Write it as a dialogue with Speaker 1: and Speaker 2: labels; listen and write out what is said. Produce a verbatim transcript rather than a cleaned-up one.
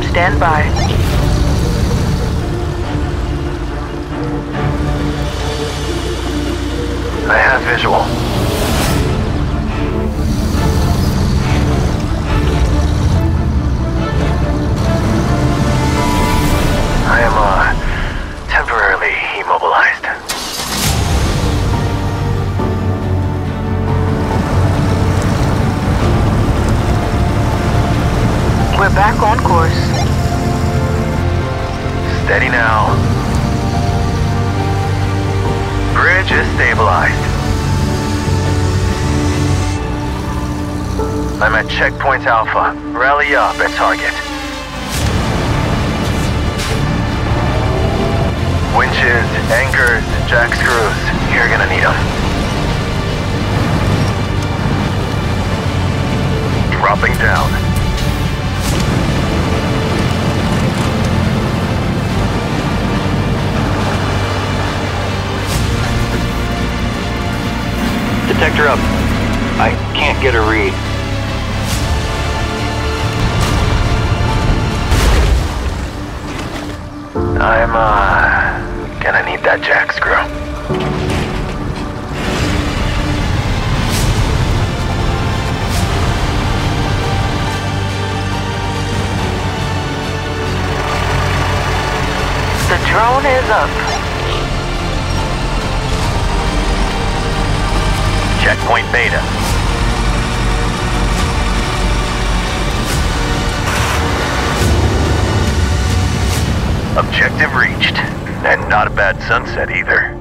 Speaker 1: stand by.
Speaker 2: I have visual. I am, uh, temporarily immobilized.
Speaker 1: We're back on course.
Speaker 2: Steady now. Bridge is stabilized. I'm at checkpoint Alpha. Rally up at target. Winches, anchors, jack screws. You're gonna need them. Dropping down.
Speaker 3: Detector up. I can't get a read.
Speaker 2: I'm, uh, gonna need that jack screw.
Speaker 1: The drone is up.
Speaker 2: Checkpoint Beta. Objective reached. And not a bad sunset either.